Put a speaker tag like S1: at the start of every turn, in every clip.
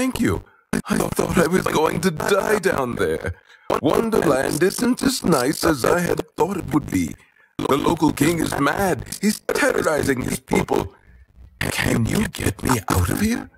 S1: thank you. I thought I was going to die down there. Wonderland isn't as nice as I had thought it would be. The local king is mad. He's terrorizing his people. Can you get me out of here?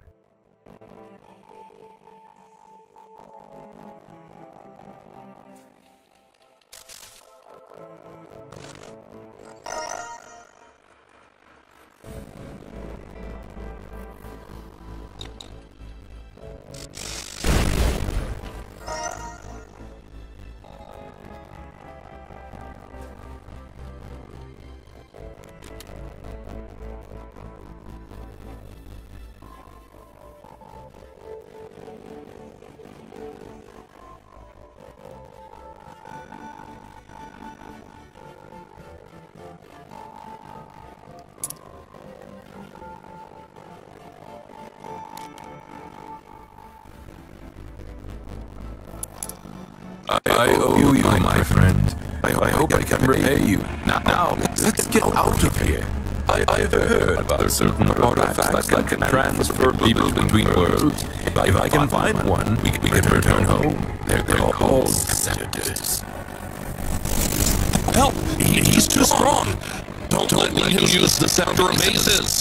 S1: I owe you, my friend. I hope I can repay you. Now, let's get out of here. I've heard about certain artifacts that can transfer people between worlds. If I can find one, we can return home. They're called senators.
S2: Help! He's too strong! Don't let him use the scepter of mazes!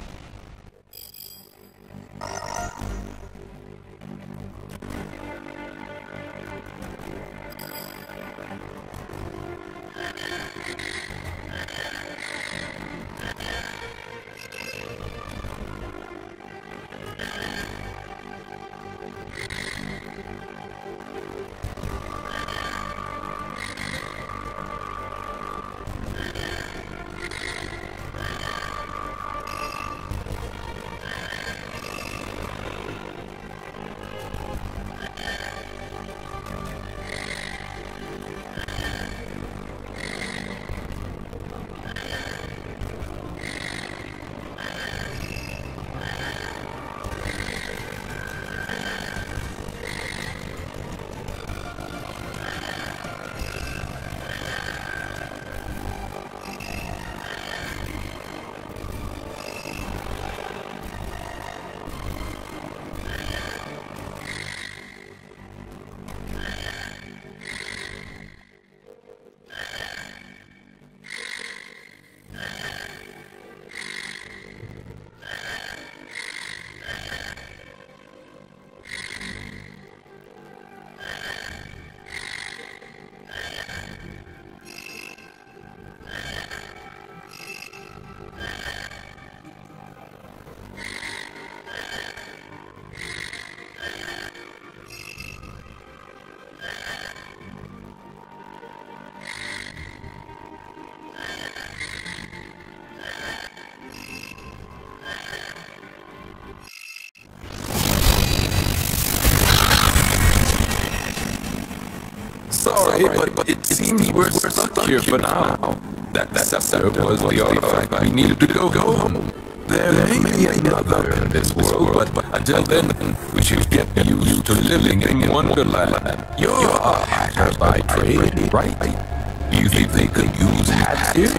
S1: Sorry, but it seems we're stuck here for now. That scepter was the artifact we needed to go home. There may be another in this world, but until then, we should get used to living in Wonderland. You're a hatter by trade, right? Do you think they could use hats here?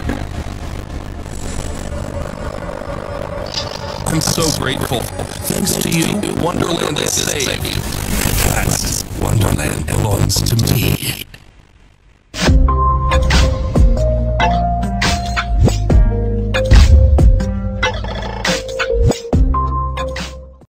S2: I'm so grateful. Thanks to you, Wonderland is saved. Wonderland belongs to me.